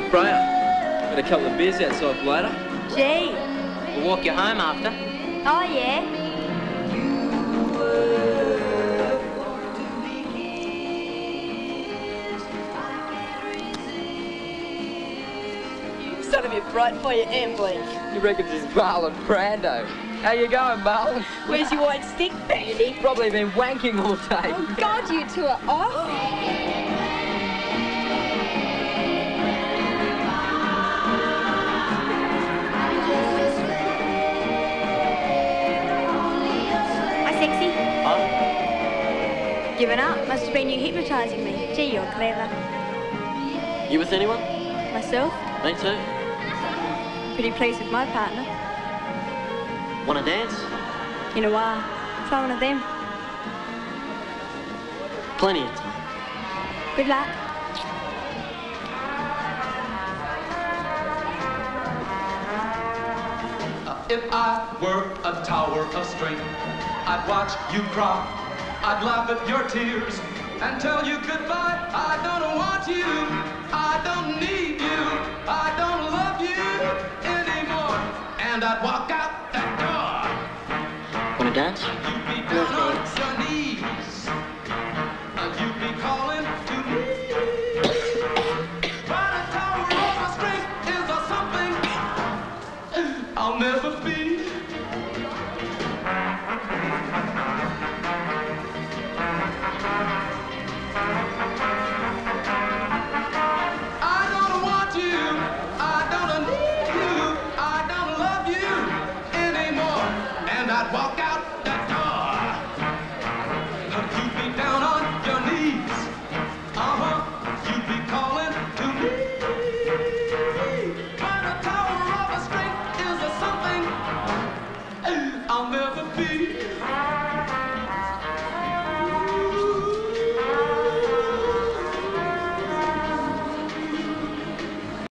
Freya, got a couple of beers outside for later. Gee. We'll walk you home after. Oh, yeah? You've started a bit bright for you, Emily. You reckon this is Marlon Brando? How you going, Marlon? Where's your white stick, Bandy? Probably been wanking all day. Oh, God, you two are off. Sexy? Huh? Given up? Must have been you hypnotising me. Gee, you're clever. You with anyone? Myself? Me too. Pretty pleased with my partner. Want to dance? In a while. Try one of them. Plenty of time. Good luck. If I were a tower of strength, I'd watch you cry. I'd laugh at your tears and tell you goodbye. I don't want you. I don't need you. I don't love you anymore. And I'd walk out that door. Want to dance? You'd be down on your knees. You'd be calling to me. But a tower of strength is something I'll never be. I don't want you. I don't need you. I don't love you anymore. And I'd walk